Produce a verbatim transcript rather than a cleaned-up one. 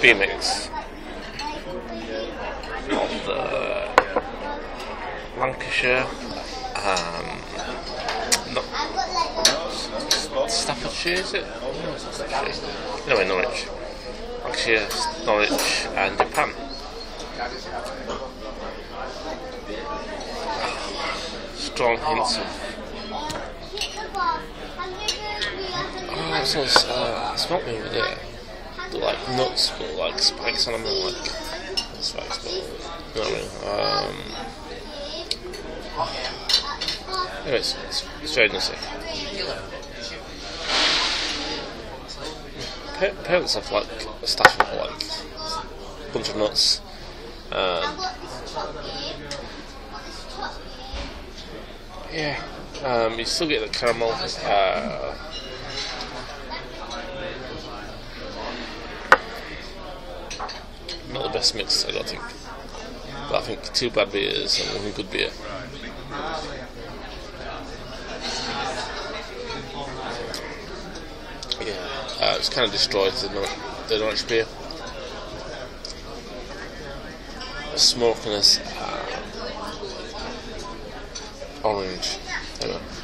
beer mix of the Lancashire, um, not Staffordshire, is it? No, it's not Staffordshire. Anyway, Norwich. Lancashire, Norwich, and Japan. Strong hints of. Oh, it smells. Uh, smelt me with it. They're like nuts, but like spikes on them, not like spikes, but you know what I mean. Um, anyway, it's, it's, it's very nutty. Pa- parents have like a staff of like a bunch of nuts. Um, yeah, um, you still get the caramel. Uh, Not the best mix, I don't think. But I think two bad beers and one good beer. Yeah, uh, it's kind of destroyed the, Nor- the Norwich beer. The smokiness, uh, orange, anyway.